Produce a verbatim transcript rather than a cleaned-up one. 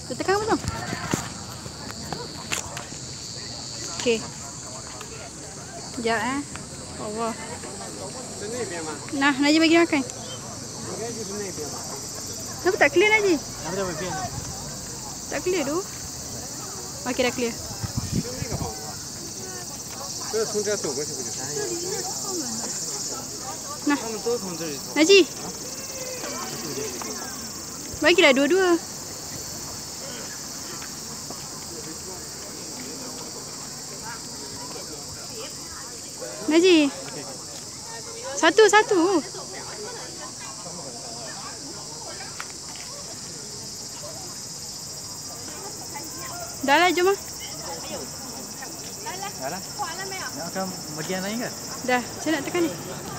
Tekan apa tu? Okey. Sekejap eh. Allah. Nah, Najib bagi makan. Kenapa tak clear Najib? Tak clear tu. Okey, dah clear. Nah. Najib. Bagilah dua-dua. Najib. Satu-satu. Dah lah, jom lah. Dah lah. Nak makan bagian lain ke? Dah, saya nak tekan ni.